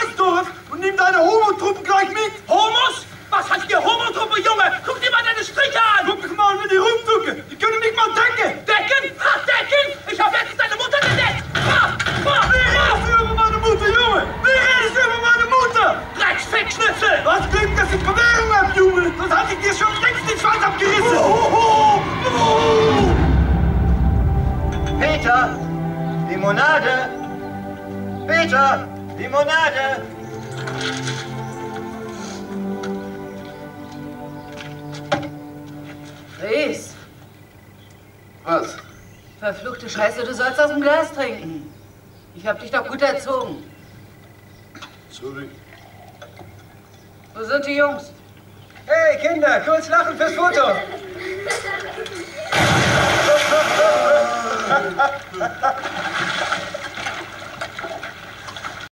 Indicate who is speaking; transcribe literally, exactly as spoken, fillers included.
Speaker 1: Scheißdorf und nimm deine Homo-Truppe gleich mit.
Speaker 2: Homos? Was hat hier Homo-Truppe, Junge? Guck dir mal deine Striche an!
Speaker 1: Guck dich mal, wie die rumducken. Die können nicht mal decken.
Speaker 2: Decken? Ha, decken? Ich hab letztens deine Mutter gedeckt! Ha, ha,
Speaker 1: Wie redest du über meine Mutter, Junge? Wie redest du über meine Mutter?
Speaker 2: Drecksfickschnitzel!
Speaker 1: Was Glück, dass ich Bewährung hab, Junge. Sonst hatte ich dir schon längst den Schwanz abgerissen. Oh, oh, oh.
Speaker 3: Peter, Limonade! Peter, Limonade!
Speaker 4: Ries,
Speaker 1: Was?
Speaker 4: verfluchte Scheiße, du sollst aus dem Glas trinken. Ich hab dich doch gut erzogen.
Speaker 1: Sorry.
Speaker 4: Wo sind die Jungs?
Speaker 3: Hey Kinder, kurz lachen fürs Foto!